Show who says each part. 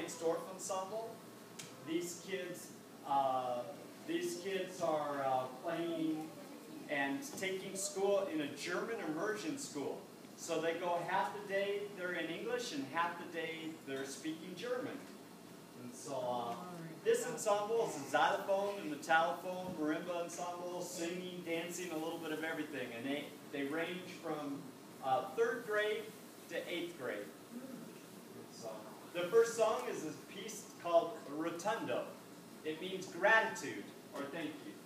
Speaker 1: advanced Orff Ensemble. These kids are playing and taking school in a German immersion school. So they go half the day they're in English and half the day they're speaking German. And so this ensemble is a xylophone and metalophone, marimba ensemble, singing, dancing, a little bit of everything. And they range from 3rd grade to 8th grade. So the first song is a piece called Rotundo. It means gratitude or thank you.